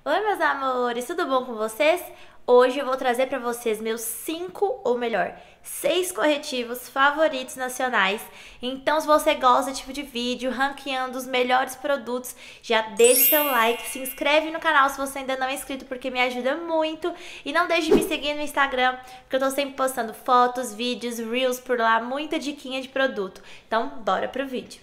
Oi, meus amores, tudo bom com vocês? Hoje eu vou trazer para vocês meus 5, ou melhor, 6 corretivos favoritos nacionais. Então, se você gosta desse tipo de vídeo, ranqueando os melhores produtos, já deixe seu like, se inscreve no canal se você ainda não é inscrito, porque me ajuda muito. E não deixe de me seguir no Instagram, porque eu tô sempre postando fotos, vídeos, reels por lá, muita diquinha de produto. Então, bora pro vídeo.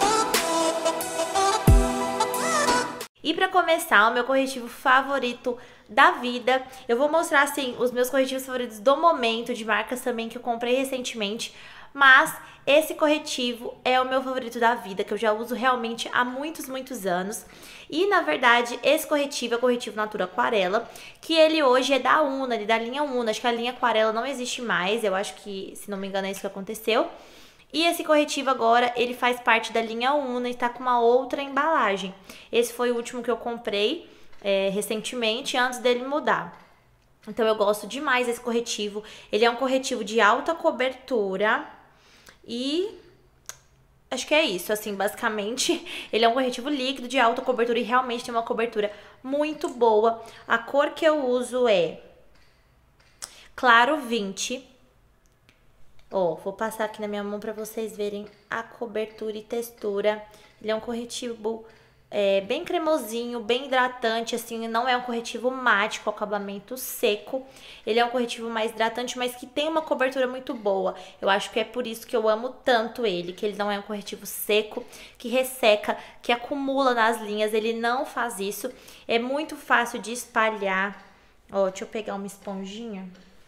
E para começar, o meu corretivo favorito da vida, eu vou mostrar assim os meus corretivos favoritos do momento, de marcas também que eu comprei recentemente, mas esse corretivo é o meu favorito da vida, que eu já uso realmente há muitos anos. E na verdade, esse corretivo é o corretivo Natura Aquarela, que ele hoje é da Una, da linha Una. Acho que a linha Aquarela não existe mais, eu acho que, se não me engano, é isso que aconteceu. E esse corretivo agora, ele faz parte da linha Una e tá com uma outra embalagem. Esse foi o último que eu comprei recentemente, antes dele mudar. Então eu gosto demais desse corretivo. Ele é um corretivo de alta cobertura e acho que é isso, assim, basicamente. Ele é um corretivo líquido de alta cobertura e realmente tem uma cobertura muito boa. A cor que eu uso é Claro 20. Ó, vou passar aqui na minha mão pra vocês verem a cobertura e textura. Ele é um corretivo bem cremosinho, bem hidratante, assim, não é um corretivo mate com acabamento seco. Ele é um corretivo mais hidratante, mas que tem uma cobertura muito boa. Eu acho que é por isso que eu amo tanto ele, que ele não é um corretivo seco, que resseca, que acumula nas linhas. Ele não faz isso. É muito fácil de espalhar. Ó, deixa eu pegar uma esponjinha.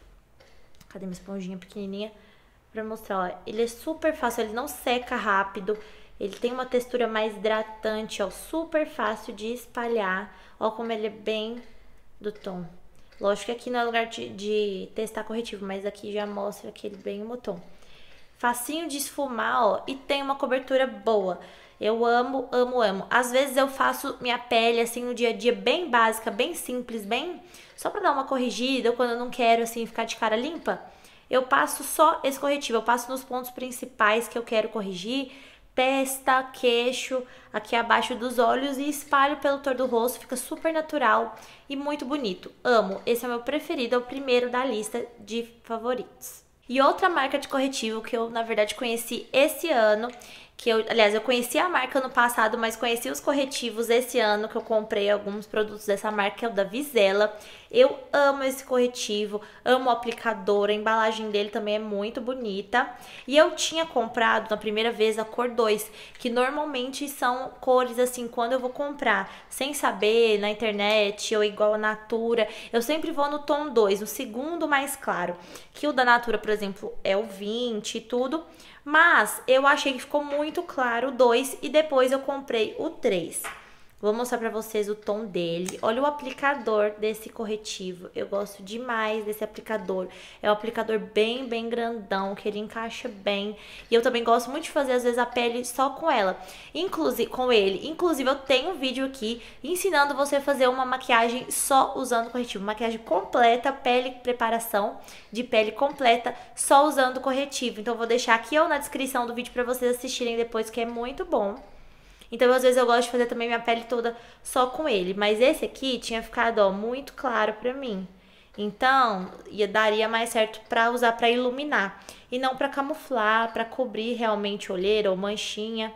Cadê minha esponjinha pequenininha? Pra mostrar, ó, ele é super fácil, ele não seca rápido, ele tem uma textura mais hidratante, ó, super fácil de espalhar, ó como ele é bem do tom. Lógico que aqui não é lugar de testar corretivo, mas aqui já mostra que ele é bem o tom. Facinho de esfumar, ó, e tem uma cobertura boa. Eu amo. Às vezes eu faço minha pele assim no dia a dia bem básica, bem simples, bem só pra dar uma corrigida, ou quando eu não quero assim ficar de cara limpa. Eu passo só esse corretivo, eu passo nos pontos principais que eu quero corrigir, testa, queixo, aqui abaixo dos olhos e espalho pelo todo o rosto, fica super natural e muito bonito. Amo, esse é o meu preferido, é o primeiro da lista de favoritos. E outra marca de corretivo que eu, na verdade, conheci esse ano, aliás, eu conheci a marca ano passado, mas conheci os corretivos esse ano, que eu comprei alguns produtos dessa marca, que é o da Vizela. Eu amo esse corretivo, amo o aplicador, a embalagem dele também é muito bonita. E eu tinha comprado na primeira vez a cor 2, que normalmente são cores assim, quando eu vou comprar, sem saber, na internet ou igual a Natura, eu sempre vou no tom 2, no segundo mais claro. Que o da Natura, por exemplo, é o 20 e tudo. Mas eu achei que ficou muito claro o 2 e depois eu comprei o 3. Vou mostrar pra vocês o tom dele. Olha o aplicador desse corretivo. Eu gosto demais desse aplicador. É um aplicador bem grandão, que ele encaixa bem. E eu também gosto muito de fazer, às vezes, a pele só com ela. Inclusive, com ele. Inclusive, eu tenho um vídeo aqui ensinando você a fazer uma maquiagem só usando o corretivo. Maquiagem completa, preparação de pele completa, só usando o corretivo. Então, eu vou deixar aqui ou na descrição do vídeo pra vocês assistirem depois, que é muito bom. Então, às vezes eu gosto de fazer também minha pele toda só com ele. Mas esse aqui tinha ficado, ó, muito claro pra mim. Então, daria mais certo pra usar pra iluminar. E não pra camuflar, pra cobrir realmente olheira ou manchinha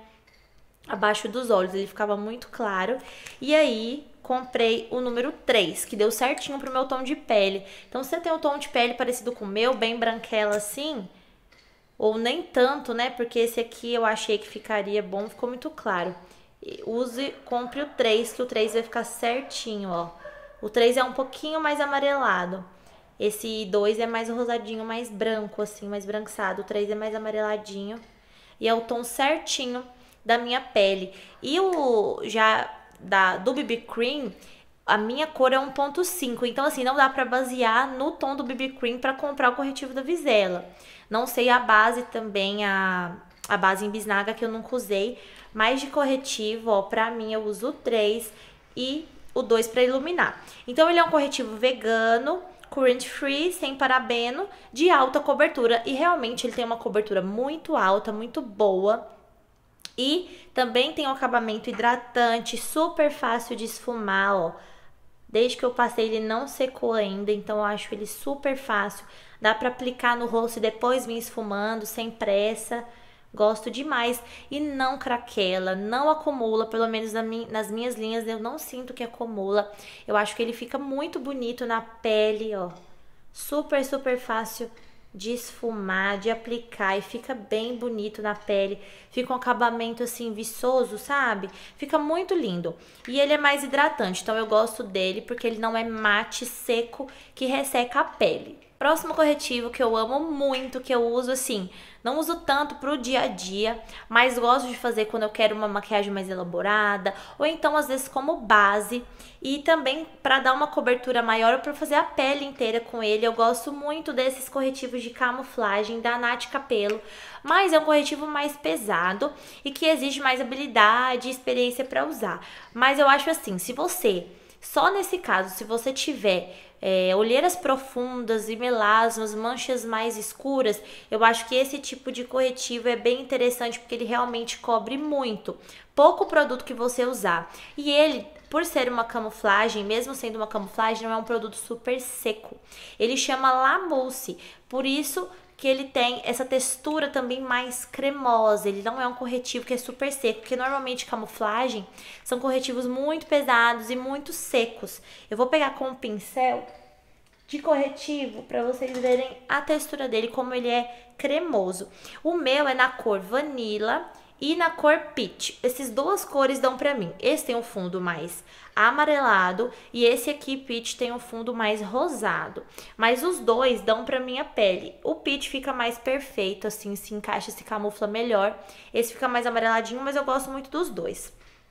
abaixo dos olhos. Ele ficava muito claro. E aí, comprei o número 3, que deu certinho pro meu tom de pele. Então, se você tem um tom de pele parecido com o meu, bem branquela assim, ou nem tanto, né? Porque esse aqui eu achei que ficaria bom, ficou muito claro. Compre o 3, que o 3 vai ficar certinho, ó. O 3 é um pouquinho mais amarelado. Esse 2 é mais rosadinho, mais branco, assim, mais brançado. O 3 é mais amareladinho. E é o tom certinho da minha pele. E do BB Cream, a minha cor é 1.5, então assim, não dá pra basear no tom do BB Cream pra comprar o corretivo da Vizela. Não sei a base também, a base em bisnaga que eu nunca usei, mas de corretivo, ó, pra mim eu uso o 3 e o 2 pra iluminar. Então ele é um corretivo vegano, cruelty free, sem parabeno, de alta cobertura e realmente ele tem uma cobertura muito alta, muito boa. E também tem um acabamento hidratante, super fácil de esfumar, ó. Desde que eu passei ele não secou ainda, então eu acho ele super fácil. Dá pra aplicar no rosto e depois vir esfumando, sem pressa. Gosto demais. E não craquela, não acumula, pelo menos nas minhas linhas eu não sinto que acumula. Eu acho que ele fica muito bonito na pele, ó. Super, super fácil de esfumar, de aplicar e fica bem bonito na pele. Fica um acabamento assim viçoso, sabe? Fica muito lindo. E ele é mais hidratante, então eu gosto dele porque ele não é mate seco que resseca a pele. Próximo corretivo que eu amo muito, que eu uso assim, não uso tanto pro dia a dia, mas gosto de fazer quando eu quero uma maquiagem mais elaborada, ou então às vezes como base, e também para dar uma cobertura maior ou para fazer a pele inteira com ele. Eu gosto muito desses corretivos de camuflagem da Nath Capello, mas é um corretivo mais pesado e que exige mais habilidade e experiência para usar. Mas eu acho assim, se você, só nesse caso, se você tiver olheiras profundas e melasmas, manchas mais escuras, eu acho que esse tipo de corretivo é bem interessante porque ele realmente cobre muito, pouco produto que você usar. E ele, por ser uma camuflagem, mesmo sendo uma camuflagem, não é um produto super seco. Ele chama La Mousse, por isso que ele tem essa textura também mais cremosa. Ele não é um corretivo que é super seco, porque normalmente camuflagem são corretivos muito pesados e muito secos. Eu vou pegar com um pincel de corretivo para vocês verem a textura dele, como ele é cremoso. O meu é na cor Vanilla e na cor Peach. Essas duas cores dão pra mim. Esse tem um fundo mais amarelado e esse aqui, Peach, tem um fundo mais rosado. Mas os dois dão pra minha pele. O Peach fica mais perfeito, assim, se encaixa, se camufla melhor. Esse fica mais amareladinho, mas eu gosto muito dos dois.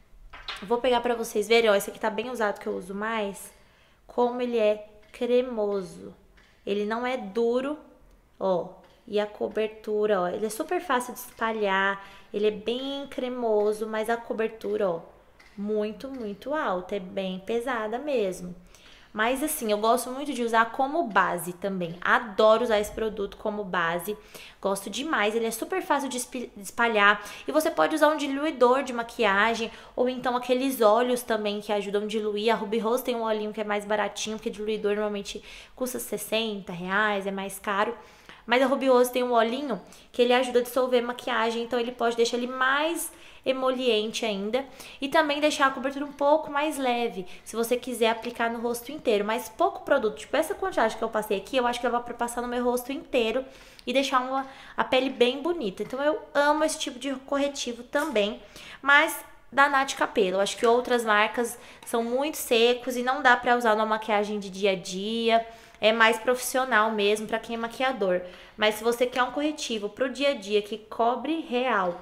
Vou pegar pra vocês verem, ó, esse aqui tá bem usado, que eu uso mais. Como ele é cremoso. Ele não é duro, ó. E a cobertura, ó, ele é super fácil de espalhar, ele é bem cremoso, mas a cobertura, ó, muito, muito alta, é bem pesada mesmo. Mas assim, eu gosto muito de usar como base também, adoro usar esse produto como base, gosto demais, ele é super fácil de espalhar e você pode usar um diluidor de maquiagem ou então aqueles óleos também que ajudam a diluir. A Ruby Rose tem um olhinho que é mais baratinho, porque diluidor normalmente custa R$60, é mais caro. Mas a Ruby Rose tem um olhinho que ele ajuda a dissolver maquiagem, então ele pode deixar ele mais emoliente ainda e também deixar a cobertura um pouco mais leve, se você quiser aplicar no rosto inteiro. Mas pouco produto, tipo essa quantidade que eu passei aqui, eu acho que ela vai passar no meu rosto inteiro e deixar a pele bem bonita. Então eu amo esse tipo de corretivo também, mas da Nath Capello. Eu acho que outras marcas são muito secos e não dá pra usar numa maquiagem de dia a dia. É mais profissional mesmo para quem é maquiador. Mas se você quer um corretivo pro dia a dia que cobre real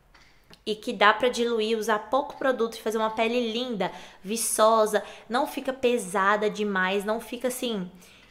e que dá para diluir, usar pouco produto e fazer uma pele linda, viçosa, não fica pesada demais, não fica assim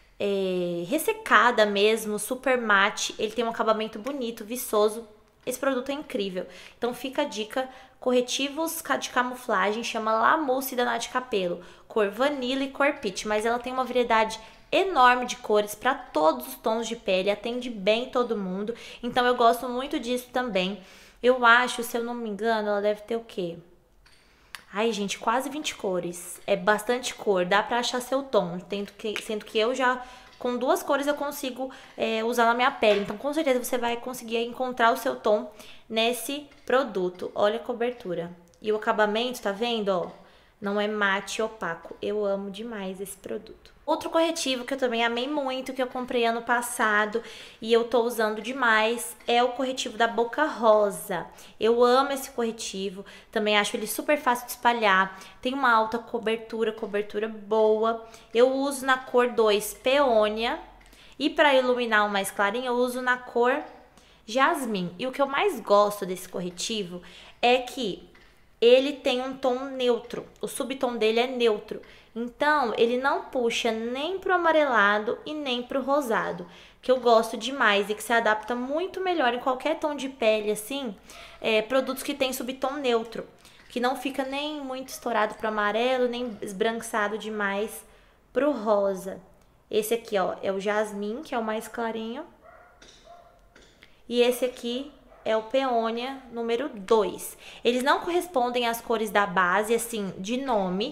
ressecada mesmo, super mate. Ele tem um acabamento bonito, viçoso. Esse produto é incrível. Então fica a dica, corretivos de camuflagem, chama La Mousse da Nath Capello, cor Vanilla e cor Peach, mas ela tem uma variedade enorme de cores para todos os tons de pele, atende bem todo mundo, então eu gosto muito disso também. Eu acho, se eu não me engano, ela deve ter o quê? Ai, gente, quase 20 cores, é bastante cor, dá pra achar seu tom, sendo que eu já, com duas cores eu consigo usar na minha pele, então com certeza você vai conseguir encontrar o seu tom nesse produto. Olha a cobertura e o acabamento, tá vendo, ó? Não é mate opaco, eu amo demais esse produto. Outro corretivo que eu também amei muito, que eu comprei ano passado e eu tô usando demais, é o corretivo da Boca Rosa. Eu amo esse corretivo, também acho ele super fácil de espalhar, tem uma alta cobertura boa. Eu uso na cor 2 Peônia e para iluminar o mais clarinho eu uso na cor Jasmim. E o que eu mais gosto desse corretivo é que ele tem um tom neutro, o subtom dele é neutro. Então, ele não puxa nem pro amarelado e nem pro rosado, que eu gosto demais e que se adapta muito melhor em qualquer tom de pele, assim, produtos que tem subtom neutro, que não fica nem muito estourado pro amarelo, nem esbranquiçado demais pro rosa. Esse aqui, ó, é o Jasmim, que é o mais clarinho, e esse aqui é o Peônia número 2. Eles não correspondem às cores da base, assim, de nome,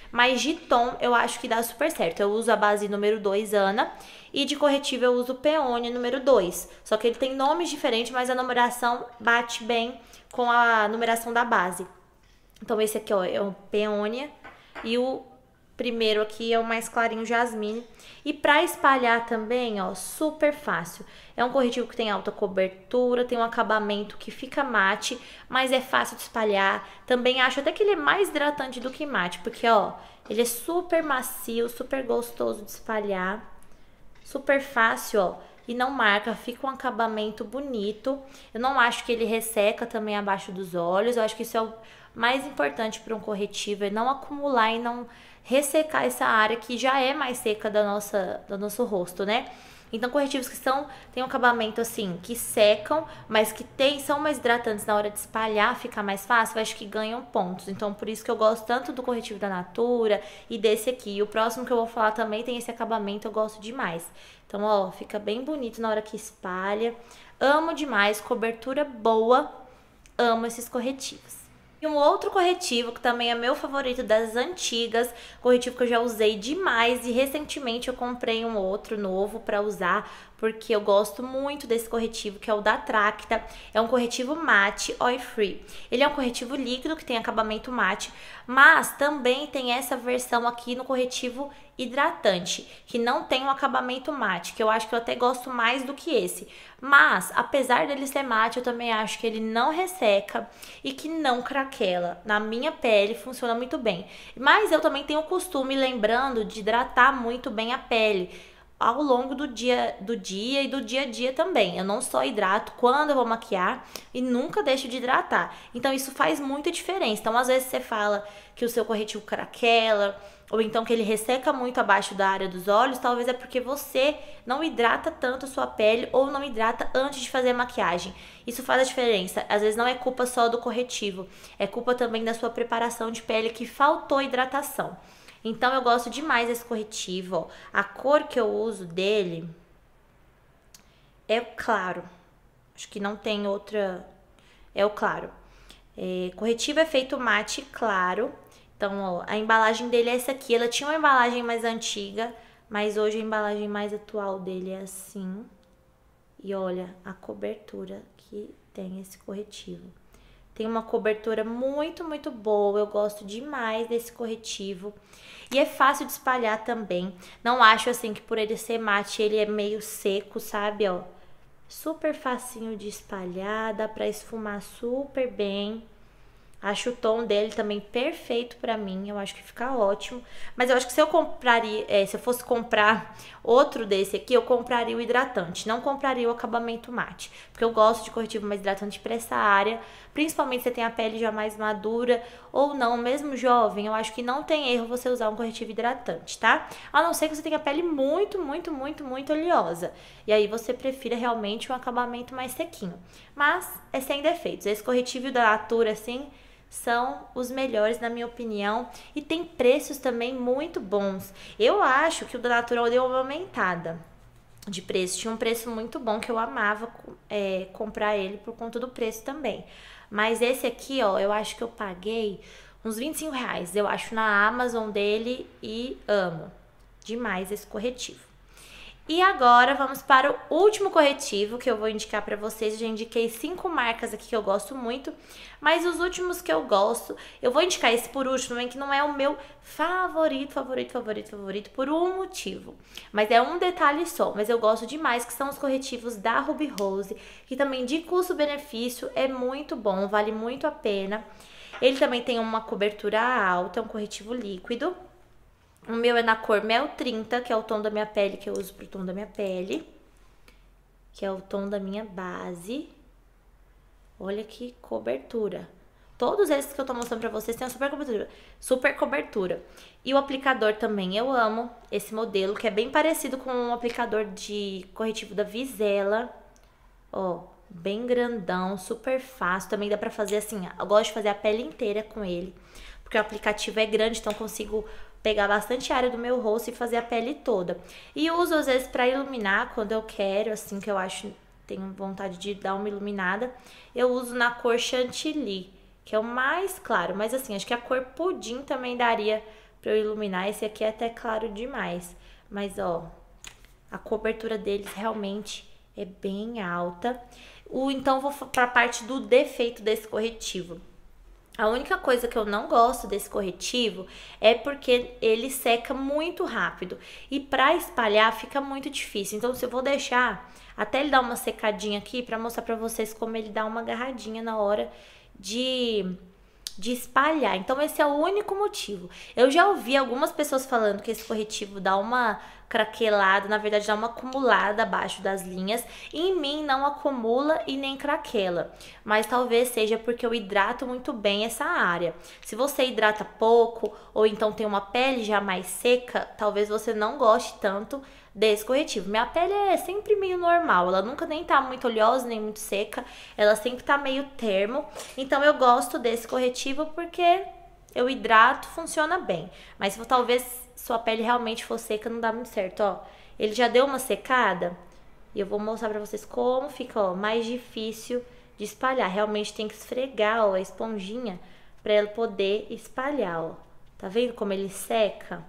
Mas de tom eu acho que dá super certo. Eu uso a base número 2, Ana, e de corretivo eu uso o Peony número 2. Só que ele tem nomes diferentes, mas a numeração bate bem com a numeração da base. Então esse aqui, ó, é o Peônia e o primeiro aqui é o mais clarinho, Jasmine. E pra espalhar também, ó, super fácil. É um corretivo que tem alta cobertura, tem um acabamento que fica mate, mas é fácil de espalhar. Também acho até que ele é mais hidratante do que mate, porque, ó, ele é super macio, super gostoso de espalhar. Super fácil, ó. E não marca, fica um acabamento bonito. Eu não acho que ele resseca também abaixo dos olhos. Eu acho que isso é o mais importante para um corretivo, é não acumular e não ressecar essa área que já é mais seca do nosso rosto, né? Então, corretivos que tem um acabamento assim, que secam, mas que são mais hidratantes na hora de espalhar, fica mais fácil, eu acho que ganham pontos. Então, por isso que eu gosto tanto do corretivo da Natura e desse aqui. E o próximo que eu vou falar também tem esse acabamento, eu gosto demais. Então, ó, fica bem bonito na hora que espalha. Amo demais, cobertura boa, amo esses corretivos. E um outro corretivo que também é meu favorito das antigas, corretivo que eu já usei demais e recentemente eu comprei um outro novo pra usar, porque eu gosto muito desse corretivo, que é o da Tracta. É um corretivo mate, oil free. Ele é um corretivo líquido que tem acabamento mate, mas também tem essa versão aqui no corretivo hidratante, que não tem um acabamento mate, que eu acho que eu até gosto mais do que esse. Mas, apesar dele ser mate, eu também acho que ele não resseca e que não craquela. Na minha pele funciona muito bem. Mas eu também tenho o costume, lembrando, de hidratar muito bem a pele ao longo do dia e do dia a dia também. Eu não só hidrato quando eu vou maquiar e nunca deixo de hidratar. Então isso faz muita diferença. Então às vezes você fala que o seu corretivo craquela ou então que ele resseca muito abaixo da área dos olhos, talvez é porque você não hidrata tanto a sua pele ou não hidrata antes de fazer a maquiagem. Isso faz a diferença. Às vezes não é culpa só do corretivo, é culpa também da sua preparação de pele que faltou hidratação. Então, eu gosto demais desse corretivo, ó. A cor que eu uso dele é o claro. Acho que não tem outra... É o claro. Corretivo é feito mate claro. Então, ó, a embalagem dele é essa aqui. Ela tinha uma embalagem mais antiga, mas hoje a embalagem mais atual dele é assim. E olha a cobertura que tem esse corretivo. Tem uma cobertura muito, muito boa. Eu gosto demais desse corretivo. E é fácil de espalhar também. Não acho assim que por ele ser mate, ele é meio seco, sabe, ó. Super facinho de espalhar, dá pra esfumar super bem. Acho o tom dele também perfeito pra mim, eu acho que fica ótimo. Mas eu acho que se eu se eu fosse comprar outro desse aqui, eu compraria o hidratante, não compraria o acabamento mate. Porque eu gosto de corretivo mais hidratante pra essa área, principalmente se você tem a pele já mais madura ou não, mesmo jovem, eu acho que não tem erro você usar um corretivo hidratante, tá? A não ser que você tenha a pele muito, muito, muito, muito oleosa. E aí você prefira realmente um acabamento mais sequinho. Mas é sem defeitos. Esse corretivo da Natura, assim, são os melhores na minha opinião e tem preços também muito bons. Eu acho que o da Natural deu uma aumentada de preço, tinha um preço muito bom que eu amava comprar ele por conta do preço também. Mas esse aqui, ó, eu acho que eu paguei uns R$25, eu acho, na Amazon dele e amo demais esse corretivo. E agora vamos para o último corretivo que eu vou indicar pra vocês. Eu já indiquei 5 marcas aqui que eu gosto muito, mas os últimos que eu gosto, eu vou indicar esse por último, que não é o meu favorito por um motivo. Mas é um detalhe só, mas eu gosto demais, que são os corretivos da Ruby Rose, que também de custo-benefício é muito bom, vale muito a pena. Ele também tem uma cobertura alta, é um corretivo líquido. O meu é na cor Mel 30, que é o tom da minha pele, que eu uso pro tom da minha pele. Que é o tom da minha base. Olha que cobertura. Todos esses que eu tô mostrando pra vocês têm uma super cobertura. Super cobertura. E o aplicador também, eu amo esse modelo, que é bem parecido com um aplicador de corretivo da Vizela. Ó, bem grandão, super fácil. Também dá pra fazer assim, eu gosto de fazer a pele inteira com ele. Porque o aplicativo é grande, então eu consigo pegar bastante área do meu rosto e fazer a pele toda. E uso às vezes pra iluminar quando eu quero, assim, que eu acho, tenho vontade de dar uma iluminada. Eu uso na cor Chantilly, que é o mais claro. Mas assim, acho que a cor pudim também daria pra eu iluminar. Esse aqui é até claro demais. Mas, ó, a cobertura deles realmente é bem alta. Então, vou pra parte do defeito desse corretivo. A única coisa que eu não gosto desse corretivo é porque ele seca muito rápido. E pra espalhar fica muito difícil. Então, se eu vou deixar até ele dar uma secadinha aqui pra mostrar pra vocês como ele dá uma agarradinha na hora de espalhar. Então, esse é o único motivo. Eu já ouvi algumas pessoas falando que esse corretivo dá uma craquelada, na verdade dá uma acumulada abaixo das linhas. E em mim não acumula e nem craquela. Mas talvez seja porque eu hidrato muito bem essa área. Se você hidrata pouco ou então tem uma pele já mais seca, talvez você não goste tanto desse corretivo. Minha pele é sempre meio normal, ela nunca nem tá muito oleosa, nem muito seca, ela sempre tá meio termo. Então eu gosto desse corretivo porque eu hidrato, funciona bem. Mas se talvez sua pele realmente for seca, não dá muito certo, ó. Ele já deu uma secada e eu vou mostrar pra vocês como fica, ó, mais difícil de espalhar. Realmente tem que esfregar, ó, a esponjinha pra ela poder espalhar, ó. Tá vendo como ele seca?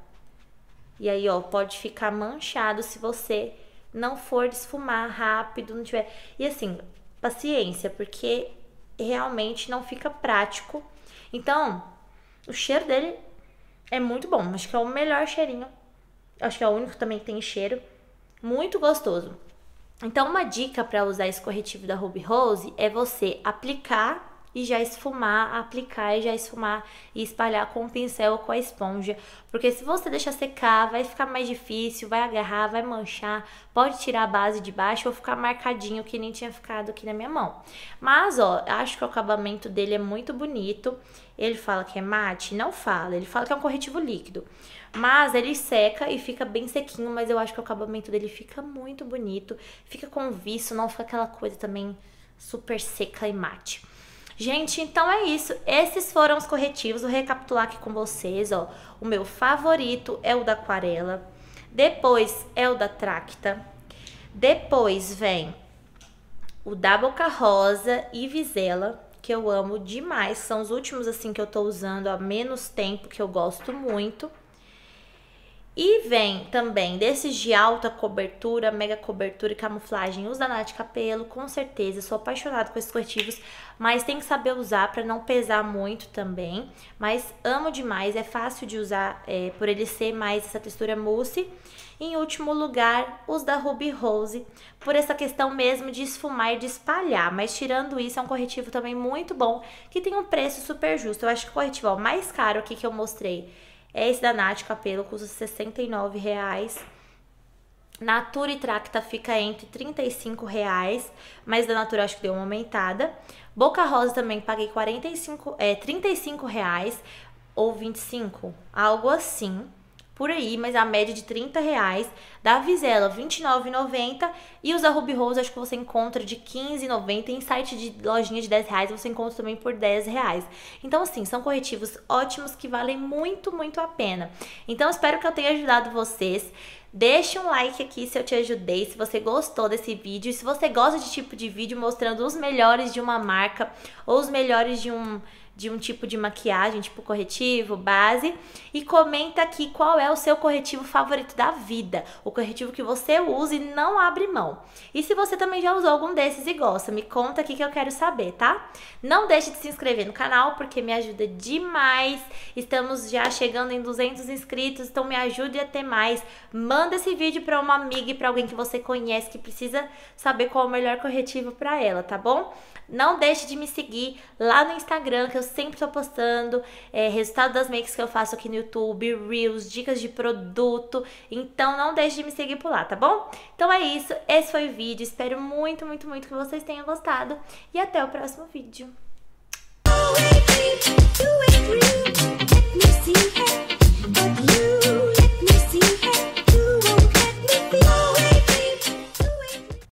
E aí, ó, pode ficar manchado se você não for desfumar rápido, não tiver... E assim, paciência, porque realmente não fica prático. Então, o cheiro dele é muito bom. Acho que é o melhor cheirinho. Acho que é o único também que tem cheiro. Muito gostoso. Então, uma dica para usar esse corretivo da Ruby Rose é você aplicar e já esfumar, aplicar e já esfumar e espalhar com o pincel ou com a esponja. Porque se você deixar secar, vai ficar mais difícil, vai agarrar, vai manchar, pode tirar a base de baixo ou ficar marcadinho que nem tinha ficado aqui na minha mão. Mas, ó, acho que o acabamento dele é muito bonito. Ele fala que é mate? Não fala, ele fala que é um corretivo líquido. Mas ele seca e fica bem sequinho, mas eu acho que o acabamento dele fica muito bonito. Fica com viço, não fica aquela coisa também super seca e mate. Gente, então é isso. Esses foram os corretivos. Vou recapitular aqui com vocês, ó. O meu favorito é o da Aquarela. Depois é o da Tracta. Depois vem o da Boca Rosa e Visela, que eu amo demais. São os últimos, assim, que eu tô usando há menos tempo, que eu gosto muito. E vem também desses de alta cobertura, mega cobertura e camuflagem, os da Nath Capello, com certeza. Sou apaixonada com esses corretivos, mas tem que saber usar para não pesar muito também. Mas amo demais, é fácil de usar por ele ser mais essa textura mousse. E, em último lugar, os da Ruby Rose, por essa questão mesmo de esfumar e de espalhar. Mas tirando isso, é um corretivo também muito bom, que tem um preço super justo. Eu acho que o corretivo ó, mais caro aqui que eu mostrei é esse da Nath Capello, custa R$69. Natura e Tracta fica entre R$35, mas da Natura acho que deu uma aumentada. Boca Rosa também paguei R$35 ou 25, algo assim, por aí, mas a média de R$30. Da Visela, R$29,90. E os da Ruby Rose, acho que você encontra de R$15,90. Em site de lojinha de R$10, você encontra também por R$10. Então, assim, são corretivos ótimos que valem muito, muito a pena. Então, espero que eu tenha ajudado vocês. Deixe um like aqui se eu te ajudei, se você gostou desse vídeo. E se você gosta de tipo de vídeo mostrando os melhores de uma marca ou os melhores de um tipo de maquiagem, tipo corretivo, base. E comenta aqui qual é o seu corretivo favorito da vida. O corretivo que você usa e não abre mão. E se você também já usou algum desses e gosta, me conta aqui que eu quero saber, tá? Não deixe de se inscrever no canal, porque me ajuda demais. Estamos já chegando em 200 inscritos, então me ajude a ter mais. Manda esse vídeo para uma amiga e para alguém que você conhece, que precisa saber qual é o melhor corretivo para ela, tá bom? Não deixe de me seguir lá no Instagram, que eu sempre tô postando resultado das makes que eu faço aqui no YouTube, Reels, dicas de produto. Então não deixe de me seguir por lá, tá bom? Então é isso, esse foi o vídeo. Espero muito, muito, muito que vocês tenham gostado. E até o próximo vídeo.